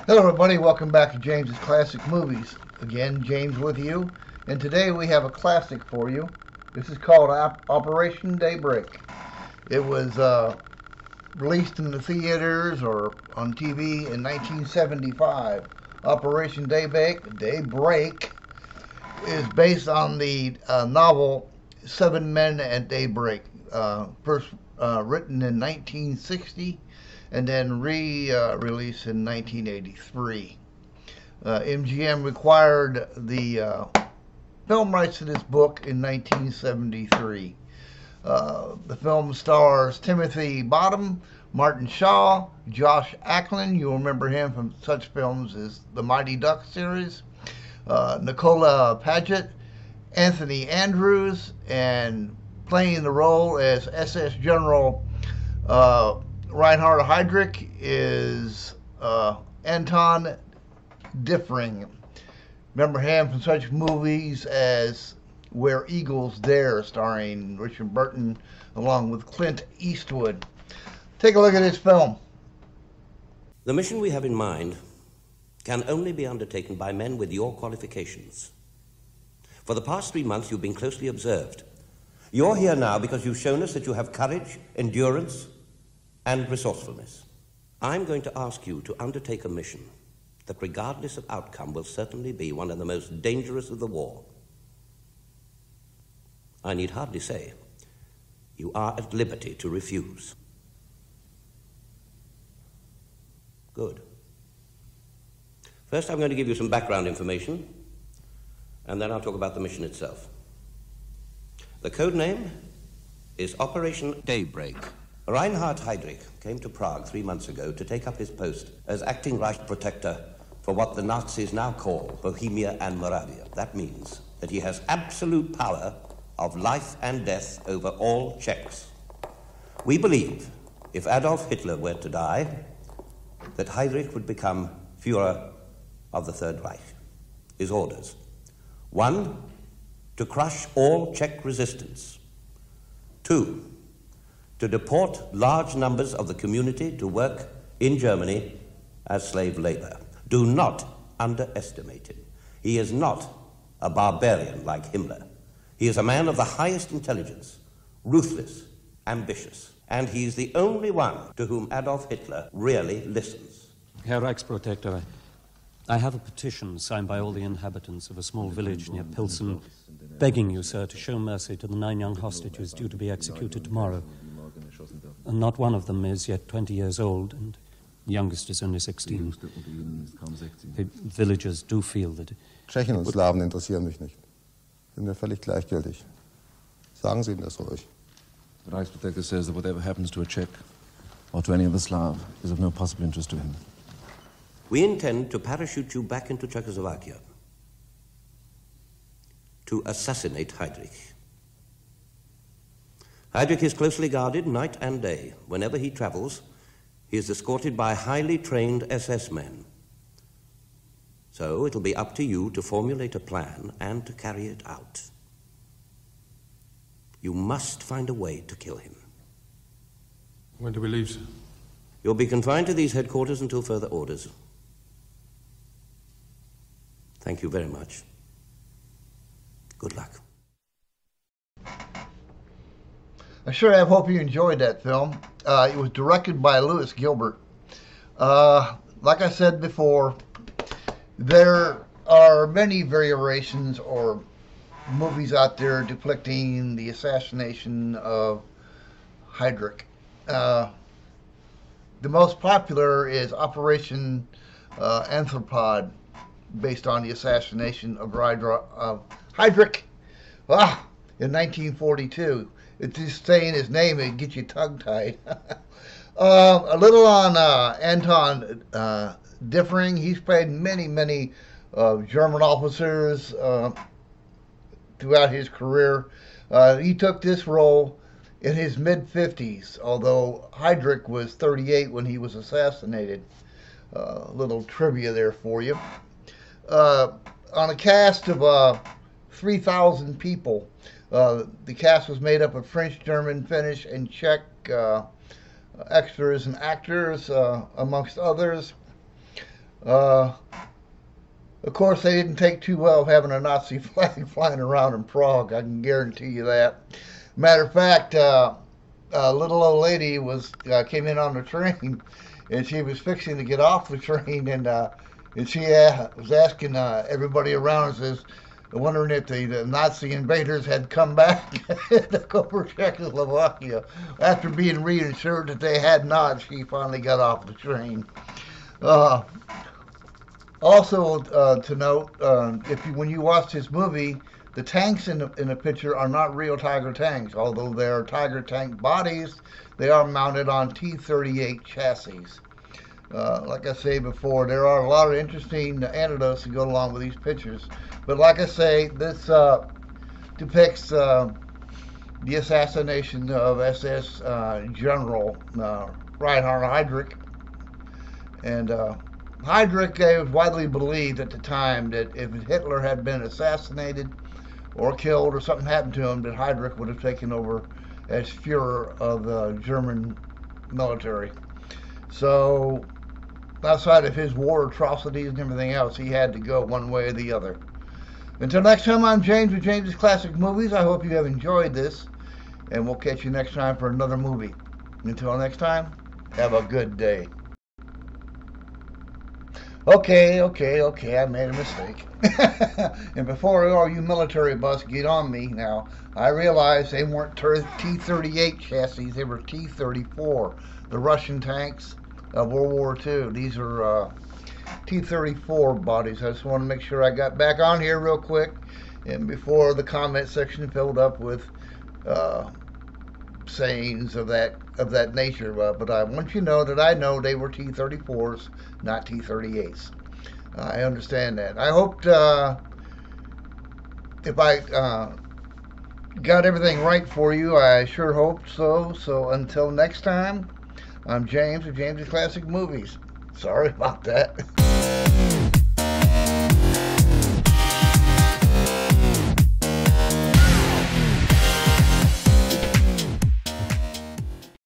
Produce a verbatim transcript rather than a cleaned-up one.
Hello, everybody. Welcome back to James's Classic Movies. Again, James with you. And today we have a classic for you. This is called Operation Daybreak. It was uh, released in the theaters or on T V in nineteen seventy-five. Operation Daybreak, Daybreak is based on the uh, novel Seven Men at Daybreak, uh, first uh, written in nineteen sixty and then re-released uh, in nineteen eighty-three. Uh, M G M acquired the uh, film rights to this book in nineteen seventy-three. Uh, the film stars Timothy Bottom, Martin Shaw, Josh Ackland. You'll remember him from such films as the Mighty Ducks series. Uh, Nicola Paget, Anthony Andrews, and playing the role as S S General uh, Reinhard Heydrich is uh, Anton Diffring. Remember him from such movies as Where Eagles Dare, starring Richard Burton along with Clint Eastwood. Take a look at this film. The mission we have in mind can only be undertaken by men with your qualifications. For the past three months, you've been closely observed. You're here now because you've shown us that you have courage, endurance, and resourcefulness. I'm going to ask you to undertake a mission that, regardless of outcome, will certainly be one of the most dangerous of the war. I need hardly say, you are at liberty to refuse. Good. First, I'm going to give you some background information, and then I'll talk about the mission itself. The code name is Operation Daybreak. Reinhard Heydrich came to Prague three months ago to take up his post as acting Reich protector for what the Nazis now call Bohemia and Moravia. That means that he has absolute power of life and death over all Czechs. We believe if Adolf Hitler were to die, that Heydrich would become Führer of the Third Reich. His orders: one, to crush all Czech resistance; two, to deport large numbers of the community to work in Germany as slave labor. Do not underestimate him. He is not a barbarian like Himmler. He is a man of the highest intelligence, ruthless, ambitious, and he is the only one to whom Adolf Hitler really listens. Herr Reichsprotector, I have a petition signed by all the inhabitants of a small village near Pilsen, begging you, sir, to show mercy to the nine young hostages due to be executed tomorrow. And not one of them is yet twenty years old, and the youngest is only sixteen. The villagers do feel that... Tschechen und Slawen interessieren mich nicht. Sind mir völlig gleichgültig. Sagen Sie ihm das ruhig. The Reichsprotector says that whatever happens to a Czech or to any other Slav is of no possible interest to him. We intend to parachute you back into Czechoslovakia to assassinate Heydrich. Heydrich is closely guarded night and day. Whenever he travels, he is escorted by highly trained S S men. So it'll be up to you to formulate a plan and to carry it out. You must find a way to kill him. When do we leave, sir? You'll be confined to these headquarters until further orders. Thank you very much. Good luck. I sure have hope you enjoyed that film. Uh, it was directed by Louis Gilbert. Uh, like I said before, there are many variations or movies out there depicting the assassination of Heydrich. Uh, the most popular is Operation uh, Anthropod, based on the assassination of Heydrich ah, in nineteen forty-two. It's just saying his name, it gets you tongue-tied. uh, a little on uh, Anton uh, Diffring. He's played many, many uh, German officers uh, throughout his career. Uh, he took this role in his mid-fifties, although Heydrich was thirty-eight when he was assassinated. A uh, little trivia there for you. Uh, on a cast of uh, three thousand people, uh, the cast was made up of French, German, Finnish, and Czech uh, extras and actors, uh, amongst others. Uh, of course, they didn't take too well having a Nazi flag flying around in Prague. I can guarantee you that. Matter of fact, uh, a little old lady was uh, came in on the train, and she was fixing to get off the train, and uh, and she uh, was asking uh, everybody around, says, wondering if the, the Nazi invaders had come back to over Czechoslovakia. After being reassured that they had not, she finally got off the train. Uh, also, uh, to note, uh, if you, when you watch this movie, the tanks in the, in the picture are not real Tiger tanks. Although they are Tiger tank bodies, they are mounted on T thirty-eight chassis. Uh, like I say before, there are a lot of interesting anecdotes to go along with these pictures. But like I say, this uh, depicts uh, the assassination of S S uh, General uh, Reinhard Heydrich. And uh, Heydrich was widely believed at the time that if Hitler had been assassinated or killed or something happened to him, that Heydrich would have taken over as Fuhrer of the German military. So outside of his war atrocities and everything else, he had to go one way or the other. Until next time, I'm James with James's Classic Movies. I hope you have enjoyed this, and we'll catch you next time for another movie. Until next time, have a good day. Okay, okay, okay, I made a mistake. And before all you military buffs get on me now, I realized they weren't T thirty-eight chassis, they were T thirty-four, the Russian tanks of World War Two. These are uh, T thirty-four bodies. I just want to make sure I got back on here real quick, and before the comment section filled up with uh, sayings of that of that nature. Uh, but I want you to know that I know they were T thirty-fours, not T thirty-eights. Uh, I understand that. I hoped uh, if I uh, got everything right for you, I sure hope so. So until next time, I'm James with James's Classic Movies. Sorry about that.